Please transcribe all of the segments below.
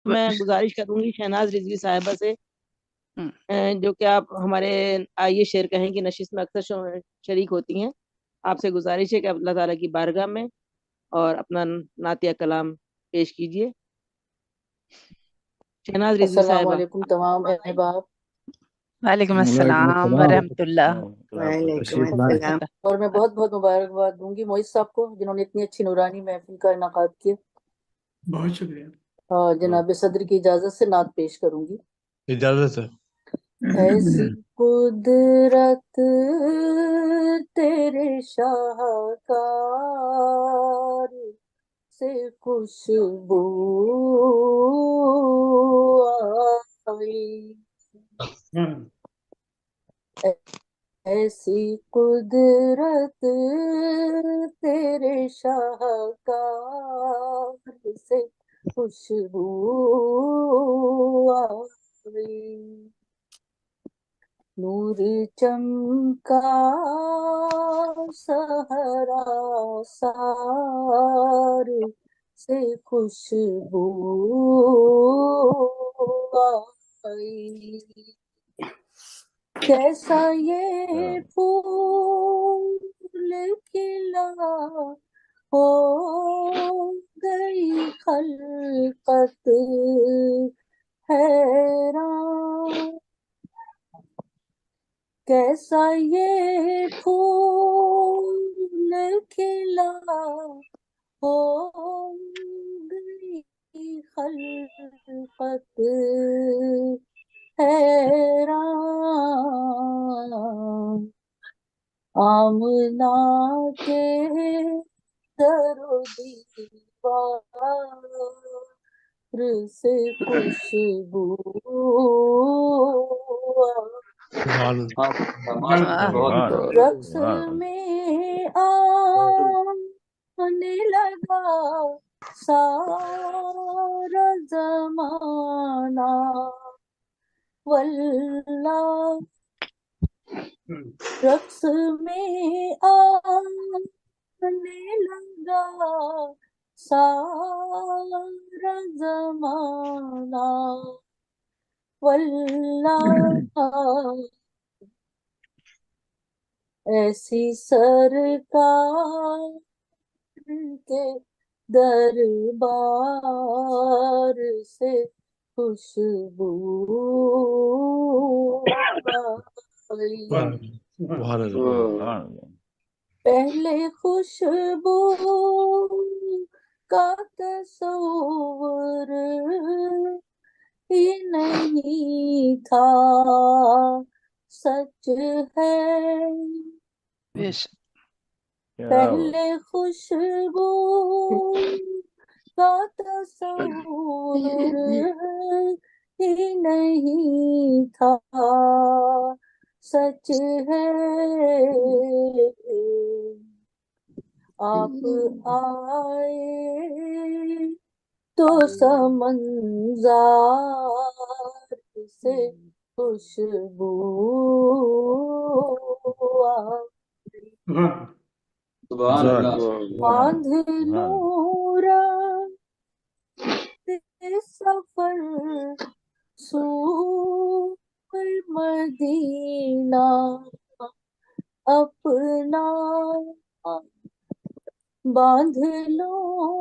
मैं गुजारिश करूंगी शहनाज रिजवी साहिबा से, हम्म, जो कि आप हमारे आइए शेर कहें की नशिश में अक्सर शरीक होती हैं। आपसे गुजारिश है कि आप अल्लाह ताला की बारगाह में और अपना नातिया कलाम पेश कीजिए। शहनाज रिजवी अस्सलाम साहिबा। वालेकुम तमाम अहबाब। वालेकुम वालेकुम अस्सलाम अस्सलाम। वरहमतुल्लाह। वालेकुम तशरीफ लाए। अस्सलाम। और मैं बहुत बहुत मुबारकबाद दूंगी मोइज साहब को जिन्होंने इतनी अच्छी नूरानी महफिल का इनाकाद किया। बहुत शुक्रिया। और जनाब सदर की इजाजत से नात पेश करूंगी। इजाजत है। ऐसी कुदरत तेरे शाहकार से खुशबू आई, ऐसी कुदरत तेरे शाहकार से खुशबू आई, नूर चमका सहरा सार से खुशबू आई, कैसा ये फूल खिला हो गई खलकत हैरान, कैसा ये फूल खिला हो गई खलकत हैरान, आमना के दरो दीवार से खुशबू रक्स में आने लगा सारा जमाना, वल्लाह रक्स में आने लगा सारा जमाना, वल्लाह ऐसी सरकार के दरबार से खुशबू आई, पहले खुशबू का तस्वुर ही नहीं था, सच है पहले खुशबू का तस्वुर ही नहीं था, सच है आप आए तो समंजार से खुशबू बांध नूरा सफर सूर मदीना अपना, बांध लो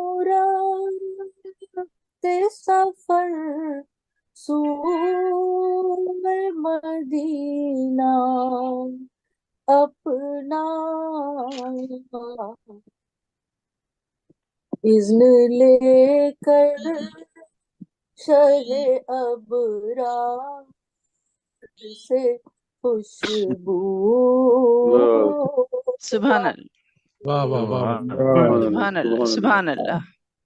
रास्ते सफर सूर मदीना अपना, इज़्न लेकर शहे अबरार से खुशबू सुभान अल्लाह, वाह वाह वाह सुभान अल्लाह, सुभान अल्लाह।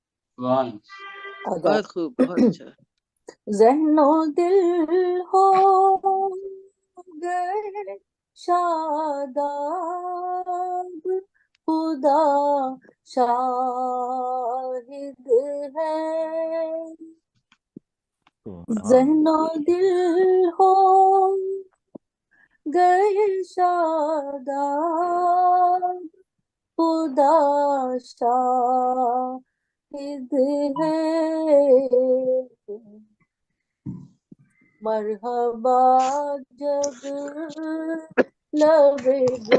बहुत खूब, बहुत अच्छा। ज़हनो दिल हो गए शादाब, खुदा शाहिद है, ज़हनो दिल हो गए शादाब, खुदा शाहिद है मरहबा जब लबे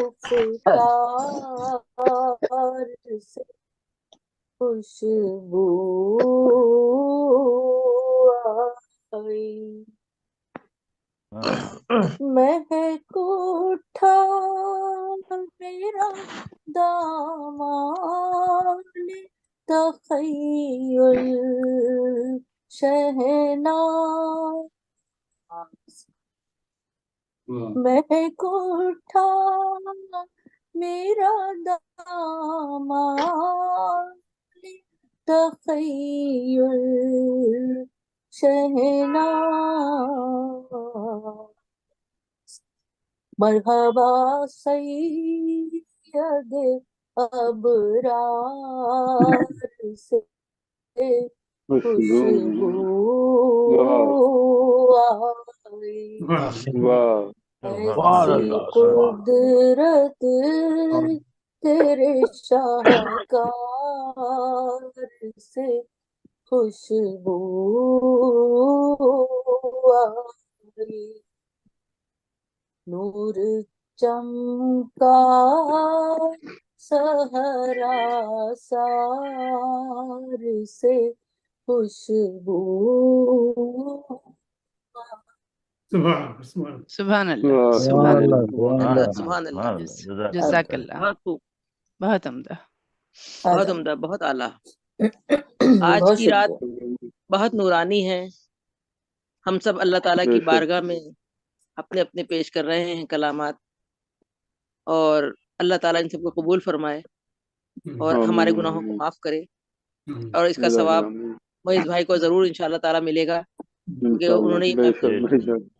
गुफ्तार से खुशबू आई महक उठा मेरा दामन तखय्युल शहनाज महक उठा मेरा दामन तखय्युल शहनाज मरहबा सैयद अबरार से खुशबू आई ऐसी कुदरत तेरे शाहकार से खुशबू आई नूर चमका सहरा सार से खुशबू सुभान अल्लाह सुभान अल्लाह सुभान अल्लाह जज़ाकल्लाह बहुत खूब, बहुत उम्दा बहुत उम्दा, बहुत आला। आज बहुत की रात शुक्रिया। बहुत नूरानी है। हम सब अल्लाह ताला की बारगाह में अपने अपने पेश कर रहे हैं कलामात, और अल्लाह ताला इन सबको कबूल फरमाए और हमारे गुनाहों को माफ करे, और इसका सवाब मोइज़ भाई को जरूर इंशाअल्लाह ताला मिलेगा, क्योंकि उन्होंने